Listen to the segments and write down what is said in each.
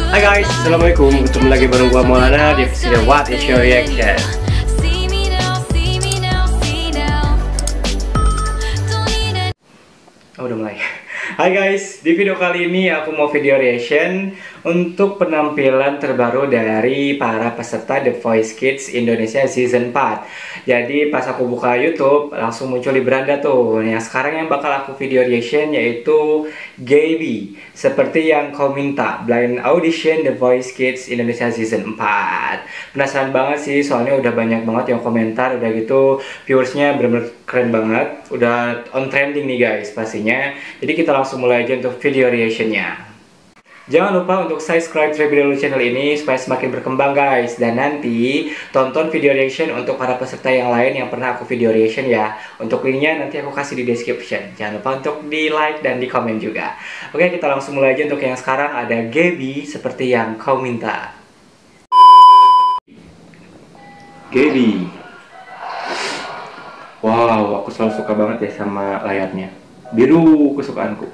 Hai guys, assalamualaikum. Ketemu lagi bareng gua Maulana di video What Is Your Reaction. Oh, udah mulai. Hai guys, di video kali ini aku mau video reaction untuk penampilan terbaru dari para peserta The Voice Kids Indonesia Season 4. Jadi pas aku buka YouTube langsung muncul di beranda tuh. Nah, sekarang yang bakal aku video reaction yaitu Gaby, seperti yang kau minta, blind audition The Voice Kids Indonesia Season 4. Penasaran banget sih, soalnya udah banyak banget yang komentar, udah gitu viewersnya bener-bener keren banget, udah on trending nih guys pastinya. Jadi kita langsung mulai aja untuk video reactionnya. Jangan lupa untuk subscribe terlebih dahulu channel ini supaya semakin berkembang guys. Dan nanti tonton video reaction untuk para peserta yang lain yang pernah aku video reaction ya. Untuk linknya nanti aku kasih di description. Jangan lupa untuk di like dan di komen juga. Oke, kita langsung mulai aja untuk yang sekarang. Ada Gaby, seperti yang kau minta. Gaby. Wow, aku selalu suka banget ya sama layarnya. Biru kesukaanku.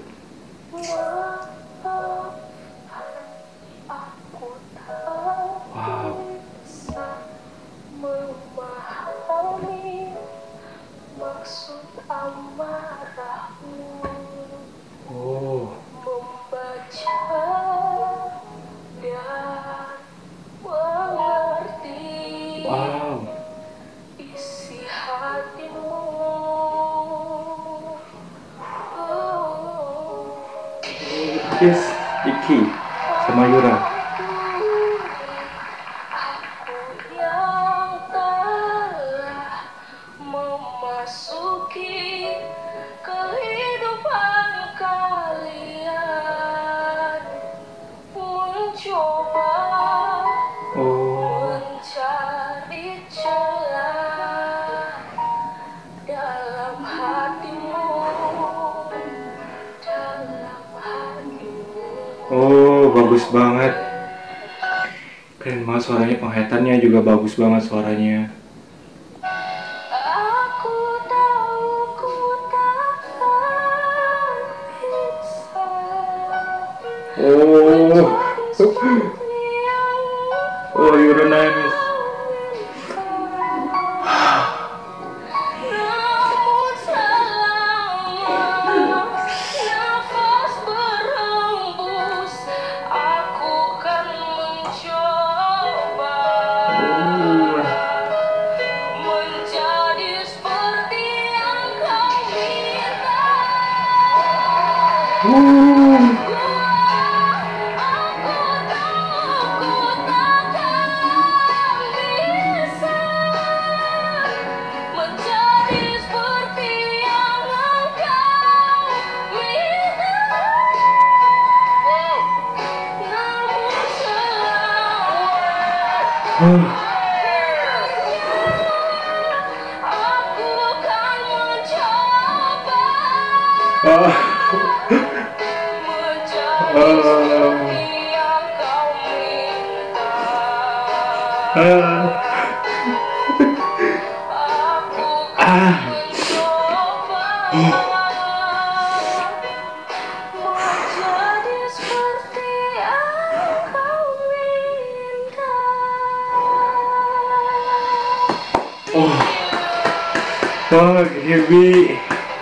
Yes, Iki sama Yura. Memasuki kehidupan kalian, mencoba mencari celah dalam hatimu, Oh, bagus banget. Keren banget suaranya, penghayatannya juga bagus banget suaranya. aku tahu ku takkan bisa Oh, seperti yang oh, Yura nangis. namun selama nafas berhembus, aku kan mencoba menjadi seperti yang kau minta. Aku tahu ku takkan bisa menjadi seperti yang engkau minta. Namun selama aku kan mencoba menjadi seperti yang kau minta. Aku kan mencoba menjadi seperti yang kau minta. Wah, Gaby.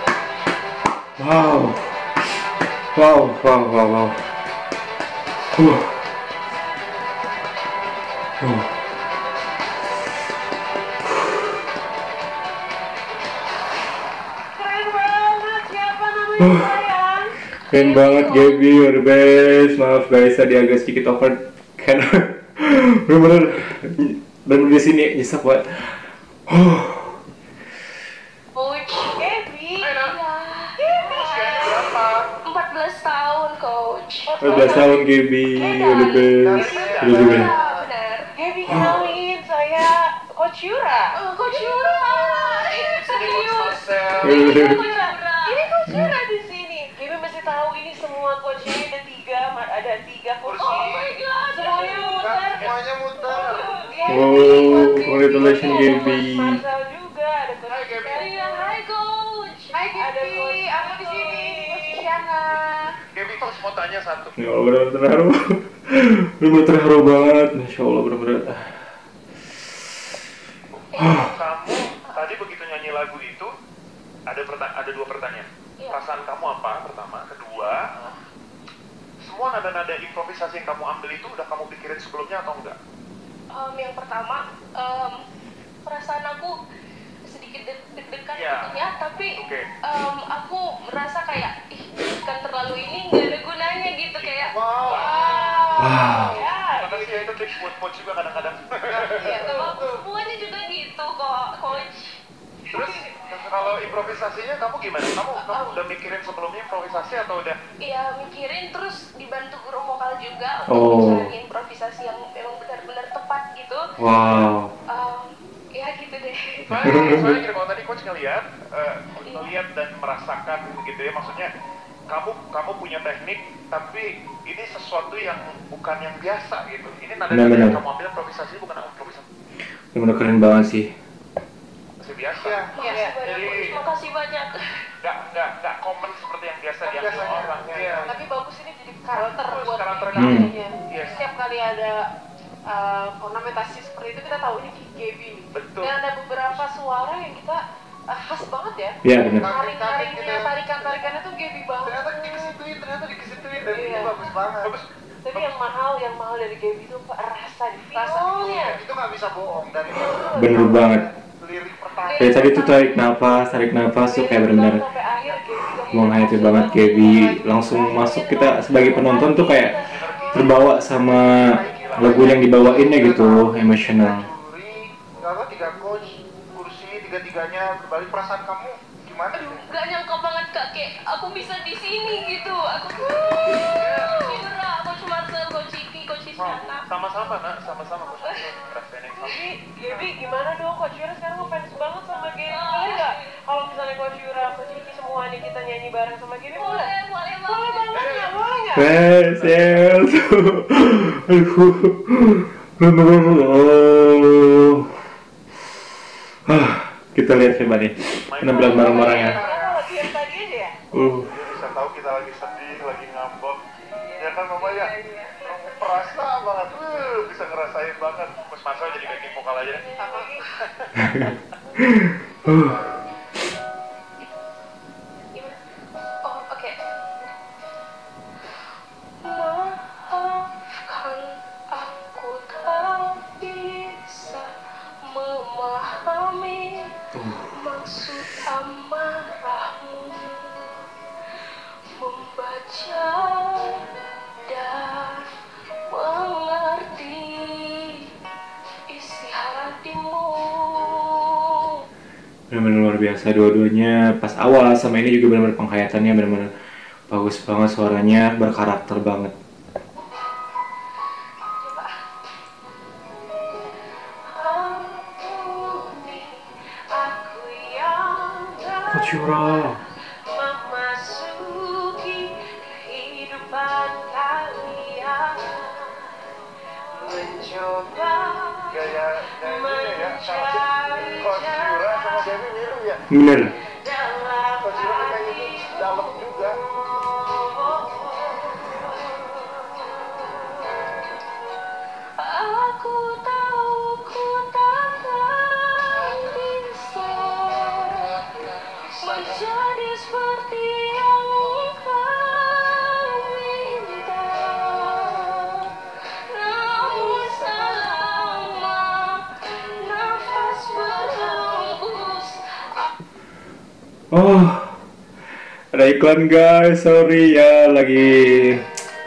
Wow. Wow. Uh. Keren banget, siapa namanya sayang? Keren banget Gaby, you're the best. Maaf guys, tadi agak sedikit over karena bener-bener dan di sini nyesek buat. Coach Gaby. Gaby berapa? 14 tahun, Coach. 14 tahun Gaby, you're the best. You're the best. Benar. Gaby kenalin, saya Coach Yura. Coach Yura. Serius. Ini Coach Yura di sini. Gaby mesti tahu ini semua coachnya ada 3, ada 3 kursi. Oh my god. Semuanya muter. Oh, congratulations Gaby. Marcel juga ada Coach Gaby. Hai Coach. Hai Gaby. Aku di sini. Coach Shana. Gaby, coach mau tanya satu. Ya Allah, benar-benar terharu. bener-bener terharu banget, masya Allah bener-bener. Kamu tadi begitu nyanyi lagu itu ada dua pertanyaan. Iya. Perasaan kamu apa? Pertama, kedua, semua nada-nada improvisasi yang kamu ambil itu udah kamu pikirin sebelumnya atau enggak? Yang pertama, perasaan aku sedikit deg-degan Iya. gitu ya, tapi Oke. aku merasa kayak kan terlalu ini nggak ada gunanya gitu kayak Wow. Wow. ya Makasih ya, itu tips buat coach juga kadang-kadang. ya kalau semuanya juga gitu kok coach. Terus kalau improvisasinya kamu gimana? Kamu udah mikirin sebelumnya improvisasi atau udah? Iya mikirin terus dibantu guru vokal juga Oh. untuk bicarain improvisasi yang memang benar-benar tepat gitu. Wow. Ya gitu deh. Soalnya gini, kalau tadi coach ngeliat dan merasakan gitu ya, maksudnya kamu punya teknik, tapi ini sesuatu yang bukan yang biasa gitu. Ini nada yang Benar-benar. kamu ambil improvisasi bukan improvisasi Bener-bener keren banget sih. biasa. Makasih banyak Jadi coach, makasih banyak. nggak common seperti yang biasa diambil orang. Iya. Tapi bagus ini jadi karakter Bagus, buat karakter kita kamu. kayaknya. Yes. Setiap kali ada ornamentasi seperti itu kita tahu ini Gaby nih. Betul. Dan ada beberapa suara yang kita khas banget ya. Iya bener. Taring-taringnya, tarikan-tarikannya tuh Gaby banget. Ternyata dikesituin dan Iya. itu bagus banget. Bagus. Tapi yang mahal dari Gaby itu rasa di Rasa feelnya. Itu nggak bisa bohong dari Bener banget. lirik pertama. Dari tadi tuh tarik nafas tuh kayak bener-bener Sampai akhir Gaby menghayati banget Gaby. Langsung masuk, kita sebagai penonton tuh kayak terbawa sama lagu yang dibawainnya gitu, emosional. Juri, apa 3 coach, kursi tiga-tiganya berbalik, perasaan kamu gimana? Aduh, gak nyangka banget kak, kayak aku bisa di sini gitu. Aku Cira, coach Marcel, coach Iki, coach Isyana. Sama-sama nak, sama-sama coach. Rasain yang sama. Gaby gimana dong Coach Yura sekarang ngefans banget sama Gaby. Boleh nggak kalau misalnya Coach Yura, Coach Iki semua nih kita nyanyi bareng sama Gaby boleh? Boleh Boleh banget. banget nggak? Boleh nggak? Yes. Kita lihat coba nih penampilan bareng-bareng ya. Kenapa latihan tadi aja ya? Dia bisa tahu kita lagi sedih, lagi ngambek. Ya kan mama ya? Kamu perasa banget, bisa ngerasain banget. Mas Marcel jadi backing vokal aja deh. Sama Gimana? Oh, oke. Maafkan aku tak bisa memahami maksud amarahmu, membaca dan mengerti isi hatimu. Benar-benar luar biasa dua-duanya. Pas awal sama ini juga benar-benar penghayatannya benar-benar bagus banget, suaranya berkarakter banget. Aku yang Coach Yura. memasuki kehidupan kalian, mencoba Gaya nyanyinya ya, mencari Coach Yura sama Gaby mirip ya. Bener. dalam Coach Yura kayak gitu dalam juga. Aku tahu ku takkan bisa menjadi seperti yang kau minta, namun selama nafas berhembus. Oh, ada iklan guys, sorry ya, lagi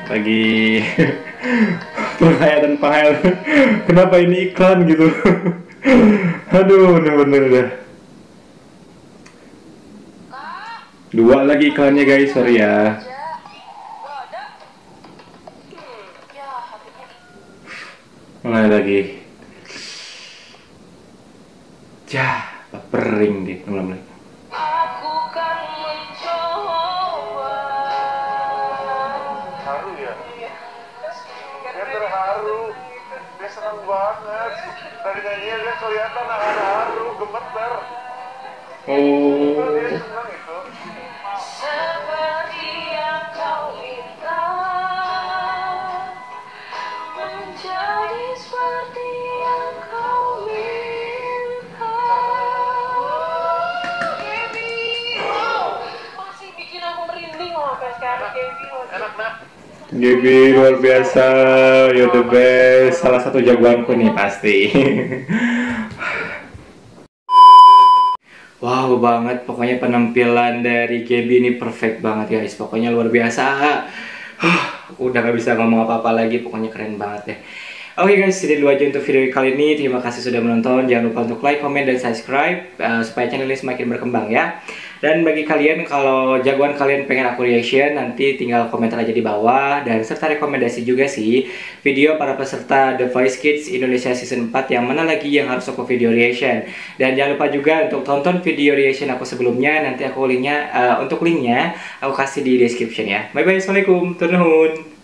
penghayatan. Kenapa ini iklan gitu? Aduh, bener-bener dah. Dua lagi iklannya guys, sorry ya. Mulai lagi. Jah, papering deh, mulai. Aku kan mencoba. Haru ya? Dia terharu. Dia senang banget. Dari nyanyinya dia kelihatan haru, gemeter. Oh, Dia senang itu. Seperti yang kau minta, jadi seperti yang kau minta. Gaby, masih bikin aku merinding loh sampai sekarang Gaby. Enak nak. Gaby luar biasa, you're the best, salah satu jagoanku nih pasti. Wow banget, pokoknya penampilan dari Gaby ini perfect banget guys, pokoknya luar biasa. Udah gak bisa ngomong apa-apa lagi, pokoknya keren banget deh. Oke guys, jadi dulu aja untuk video kali ini. Terima kasih sudah menonton. Jangan lupa untuk like, comment, dan subscribe supaya channel ini semakin berkembang ya. Dan bagi kalian kalau jagoan kalian pengen aku reaction, nanti tinggal komentar aja di bawah. Dan serta rekomendasi juga sih video para peserta The Voice Kids Indonesia Season 4 yang mana lagi yang harus aku video reaction. Dan jangan lupa juga untuk tonton video reaction aku sebelumnya. Nanti aku linknya, untuk linknya aku kasih di description ya. Bye bye, assalamualaikum, turun.